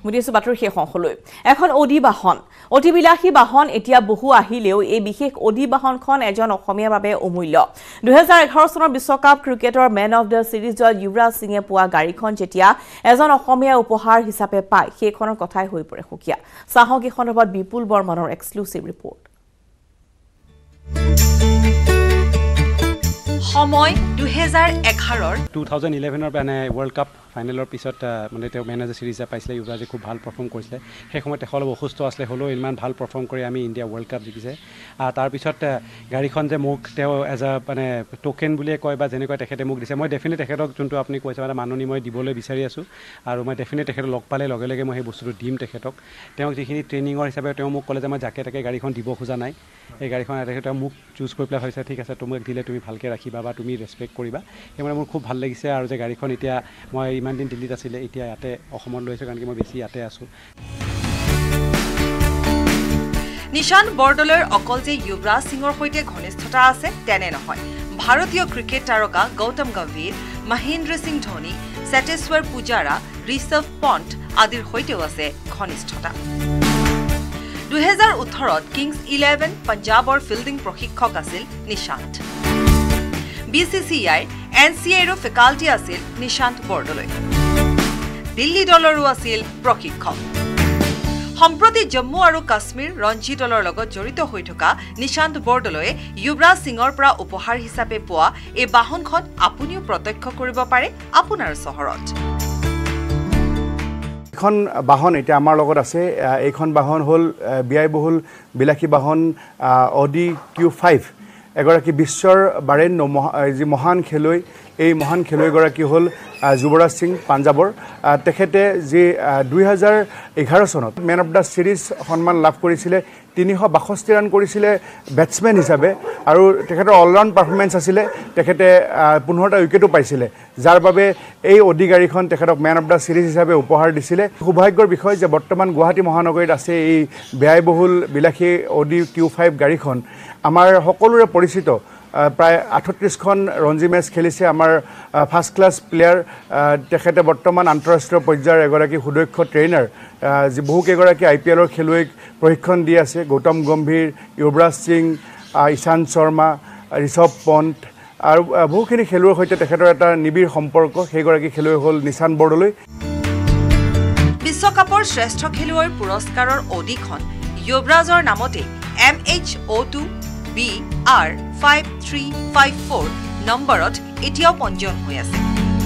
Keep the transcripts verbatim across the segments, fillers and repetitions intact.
মুদিছো বাতৰি শেষ হলৈ এখন অডি বাহন অতিবিলাসী বাহন এতিয়া বহু আহিলেও এই বিশেষ অডি বাহনখন এজন অসমীয়াৰ বাবে অমূল্য দুই হাজাৰ এঘাৰ চনৰ বিশ্বকাপ ক্ৰিকেটৰ মেন অফ দ্য সিৰিজত যুৱৰাজ সিঙে পোৱা গাড়ীখন যেতিয়া এজন অসমীয়া উপহাৰ হিচাপে পায় সেইখনৰ কথাই হৈ পৰে সুকিয়া সাহসী খণ্ডত বিপুল বৰ্মনৰ এক্সক্লুসিভ ৰিপৰ্ট সময় দুই হাজাৰ এঘাৰ দুই হাজাৰ এঘাৰ ৰ মানে ওয়াৰ্ল্ড কাপ ফাইনেলৰ পিছত মানে তেওঁ মেন অফ দ্য সিৰিজ পাইছিলে যুৱৰাজে খুব ভাল পাৰফৰ্ম কৰিছিলে সেই সময়ত তেখেত অলপ অসুস্থ আছিলে হলেও ইমান ভাল পাৰফৰ্ম কৰি আমি ইণ্ডিয়া ওয়াৰ্ল্ড কাপ জিকিছে তাৰ পিছত গাড়ীখন যে মোক তেওঁ এজ আ মানে টোকেন বুলিয়ে কয় বা যেনেকৈ তেখেতে মোক দিছে মই ডেফিনেট তেখেতক যোনটো আপুনি কৈছে মানে মাননি মই দিবলৈ বিচাৰি আছো আৰু মই ডেফিনেট তেখেতক লগ পালে লগে লগে মই সেই বস্তুটো দিম তেখেতক তেওঁ যিখিনি ট্ৰেইনিঙৰ হিচাপে তেওঁ মোক ক'লে যে মই জাকে তাকে গাড়ীখন দিব খোজা নাই এই গাড়ীখন তেখেতে মোক চুজ কৰি পেলাই হৈছে ঠিক আছে তোমাক দিলে তুমি ভালকৈ ৰাখিবা বা তুমি ৰেছপেক্ট কৰিবা সেইমানে মোৰ খুব ভাল লাগিছে আৰু যে গাড়ীখন এতিয়া মই ইমান দিন দিল্লীত আছিলে এতিয়া ইয়াতে অসমত লৈছো কাৰণ কি মই বেছি ইয়াতে আছো নিশান বৰদলৈৰ অকল যে যুৱৰাজ সিঙৰ সৈতে ঘনিষ্ঠতা আছে তেনে নহয় ভাৰতীয় ক্ৰিকেট তাৰকা গৌতম গম্ভীৰ মহেন্দ্ৰ সিং ধোনী সতেশ্বৰ পূজাৰা ঋষভ পন্ট আদিৰ সৈতেও আছে ঘনিষ্ঠতা দুই হাজাৰ ওঠৰত কিংছ ইলেভেন পঞ্জাবৰ ফিল্ডিং প্ৰশিক্ষক আছিল নিশান্ত বিসিসিআই এনসিএৰ ফেকাল্টি আছিল নিশান্ত বৰদলৈ দিল্লী দলৰো আছিল প্ৰশিক্ষক সম্প্ৰতি জম্মু আৰু কাশ্মীৰ ৰঞ্জি দলৰ লগত জড়িত হৈ থকা নিশান্ত বৰদলৈয়ে যুৱৰাজ সিঙৰ পৰা উপহাৰ হিচাপে পোৱা এই বাহনখন আপুনিও প্ৰত্যক্ষ কৰিব পাৰে আপোনাৰ চহৰত এখন বাহন এটা আমাৰ লগত আছে এইখন বাহন হল ব্যয়বহুল বিলাসী বাহন অডি কিউ ফাইভ এগৰাকী বিশ্বৰ বাৰেণ্য যি মহান খেলুৱৈ এই মহান খেলুৱৈগৰাকী হল যুৱৰাজ সিং পাঞ্জাবৰ তেখেতে যি দুই হাজাৰ এঘাৰ চনত মেন অফ দ্য সিৰিজ সন্মান লাভ কৰিছিলে তিনিশ বাষষ্ঠি ৰান কৰিছিলে বেটসমেন হিচাপে আৰু তেখেতৰ অলৰাউণ্ড পাৰফৰ্মেন্স আছিলে তেখেতে পোন্ধৰটা উইকেটো পাইছিলে যাৰ বাবে এই অডি গাড়ীখন তেখেতক মেন অফ দ্য সিৰিজ হিচাপে উপহাৰ দিছিলে সৌভাগ্যৰ বিষয় যে বৰ্তমান গুৱাহাটী মহানগৰীত আছে এই ব্যয়বহুল বিলাসী অডি কিউ ফাইভ গাড়ীখন আমাৰ সকলোৰে পৰিচিত প্ৰায় আঠত্ৰিছখন ৰঞ্জি মেচ খেলিছে আমাৰ ফাৰ্ষ্ট ক্লাছ প্লেয়াৰ তেখেতে বৰ্তমান আন্তঃৰাষ্ট্ৰীয় পৰ্যায়ৰ এগৰাকী সুদক্ষ ট্ৰেইনাৰ যি বহুকেইগৰাকী আই পি এলৰ খেলুৱৈক প্ৰশিক্ষণ দি আছে গৌতম গম্ভীৰ যুৱৰাজ সিং ঈশান্ত শৰ্মা ঋষভ পন্ট আৰু বহুখিনি খেলুৱৈৰ সৈতে তেখেতৰ এটা নিবিড় সম্পৰ্ক সেইগৰাকী খেলুৱৈ হ'ল নিশান্ত বৰদলৈ বিশ্বকাপৰ শ্ৰেষ্ঠ খেলুৱৈৰ পুৰস্কাৰৰ অডিখন যুৱৰাজৰ নামতে M H O' two B R five three five four নম্বৰত এতিয়াও পঞ্জীয়ন হৈ আছে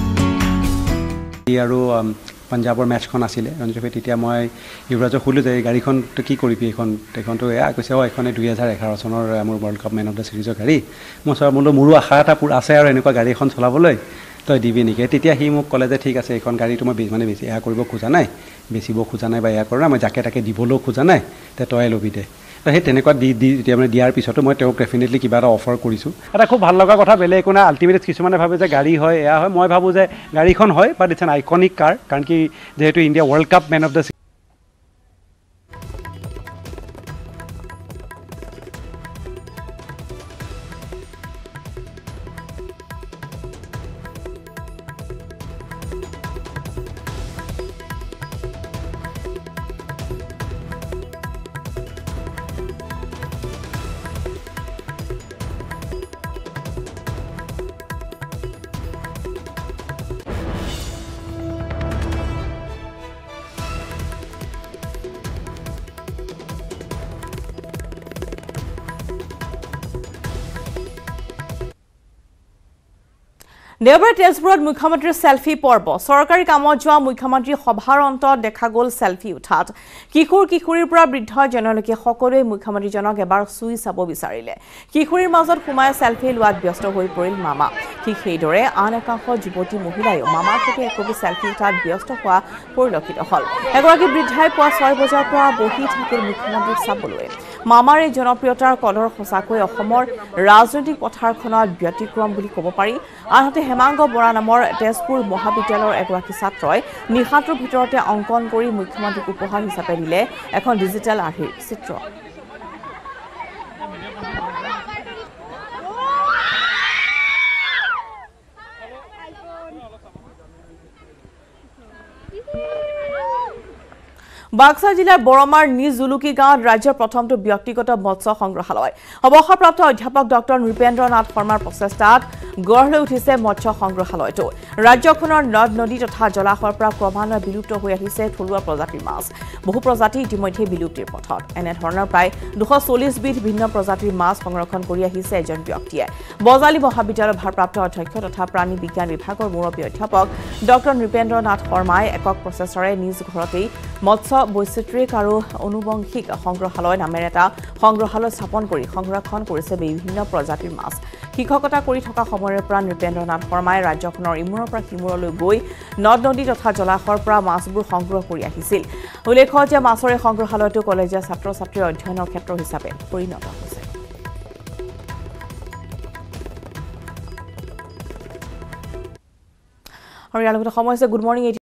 আৰু পঞ্জাবৰ মেচখন আছিলে ৰঞ্জিত তেতিয়া মই যুৱৰাজক সুধিলোঁ যে গাড়ীখন তই কি কৰিবি এইখন এইখনতো এয়া কৈছে অঁ এইখনে দুই হাজাৰ এঘাৰ চনৰ মোৰ world cup man of the সিৰিজৰ গাড়ী মই চোৱা মোৰো মোৰো আশা এটা আছে আৰু এনেকুৱা গাড়ী এখন চলাবলৈ তই দিবি নেকি তেতিয়া সি মোক ক'লে যে ঠিক আছে এইখন গাড়ীটো মই মানে বেছি এয়া কৰিব খোজা নাই বেচিব খোজা নাই বা এয়া কৰা নাই মই যাকে তাকে দিবলৈও খোজা নাই তে তই ল'বি দে সেই তেনেকুৱা দি দি এতিয়া মানে দিয়াৰ পিছতো মই তেওঁক ডেফিনেটলি কিবা এটা অফাৰ কৰিছোঁ এটা খুব ভাল লগা কথা বেলেগ একো নাই আল্টিমেট কিছুমানে ভাবে যে গাড়ী হয় এয়া হয় মই ভাবোঁ যে গাড়ীখন হয় but it's an iconic car কাৰণ কি যিহেতু India world cup man of the দেওবাৰে তেজপুৰত মুখ্যমন্ত্ৰীৰ সেলফি পৰ্ব সৰকাৰী কামত যোৱা মুখ্যমন্ত্ৰী সভাৰ অন্তত দেখা গ'ল সেলফি উঠাত কিশোৰ কিশোৰীৰ পৰা বৃদ্ধ জনলৈকে সকলোৱে মুখ্যমন্ত্ৰীজনক এবাৰ চুই চাব বিচাৰিলে কিশোৰীৰ মাজত সোমাই সেলফি লোৱাত ব্যস্ত হৈ পৰিল মামা ঠিক সেইদৰে আন একাংশ যুৱতী মহিলায়ো মামাৰ সৈতে একপি সেলফি উঠাত ব্যস্ত হোৱা পৰিলক্ষিত হ'ল এগৰাকী বৃদ্ধাই পুৱা ছয় বজাৰ পৰা বহি থাকিল মুখ্যমন্ত্ৰীক চাবলৈ মামাৰ এই জনপ্ৰিয়তাৰ কলৰ সঁচাকৈ অসমৰ ৰাজনৈতিক পথাৰখনত ব্যতিক্ৰম বুলি ক'ব পাৰি আনহাতে হেমাংগ বৰা নামৰ তেজপুৰ মহাবিদ্যালয়ৰ এগৰাকী ছাত্ৰই নিশাটোৰ ভিতৰতে অংকন কৰি মুখ্যমন্ত্ৰীক উপহাৰ হিচাপে দিলে এখন ডিজিটেল আৰ্হিৰ চিত্ৰ বাক্সা জিলাৰ বৰমাৰ নিজ জুলুকি গাঁৱত ৰাজ্যৰ প্ৰথমটো ব্যক্তিগত মৎস্য সংগ্ৰহালয় অৱসৰপ্ৰাপ্ত অধ্যাপক ডক্টৰ নৃপেন্দ্ৰ নাথ শৰ্মাৰ প্ৰচেষ্টাত গঢ় লৈ উঠিছে মৎস্য সংগ্ৰহালয়টো ৰাজ্যখনৰ নদ নদী তথা জলাশয়ৰ পৰা ক্ৰমান্বয়ে বিলুপ্ত হৈ আহিছে থলুৱা প্ৰজাতিৰ মাছ বহু প্ৰজাতি ইতিমধ্যে বিলুপ্তিৰ পথত এনে ধৰণৰ প্ৰায় দুশ চল্লিশ বিধ ভিন্ন প্ৰজাতিৰ মাছ সংৰক্ষণ কৰি আহিছে এজন ব্যক্তিয়ে বজালী মহাবিদ্যালয়ৰ ভাৰপ্ৰাপ্ত অধ্যক্ষ তথা প্ৰাণী বিজ্ঞান বিভাগৰ মুৰব্বী অধ্যাপক ডক্টৰ নৃপেন্দ্ৰ নাথ শৰ্মাই একক প্ৰচেষ্টাৰে নিজ ঘৰতেই মৎস্য বৈচিত্ৰিক আৰু অনুবংশিক সংগ্ৰহালয় নামেৰে এটা সংগ্ৰহালয় স্থাপন কৰি সংৰক্ষণ কৰিছে বিভিন্ন প্ৰজাতিৰ মাছ শিক্ষকতা কৰি থকা সময়ৰ পৰা নৃপেন্দ্ৰ নাথ শৰ্মাই ৰাজ্যখনৰ ইমূৰৰ পৰা সিমূৰলৈ গৈ নদ নদী তথা জলাশয়ৰ পৰা মাছবোৰ সংগ্ৰহ কৰি আহিছিল উল্লেখ্য যে মাছৰ এই সংগ্ৰহালয়টো কলেজীয়া ছাত্ৰ ছাত্ৰীৰ অধ্যয়নৰ ক্ষেত্ৰ হিচাপে পৰিণত হৈছে আৰু ইয়াৰ লগতে সময় হৈছে গুড মৰ্ণিং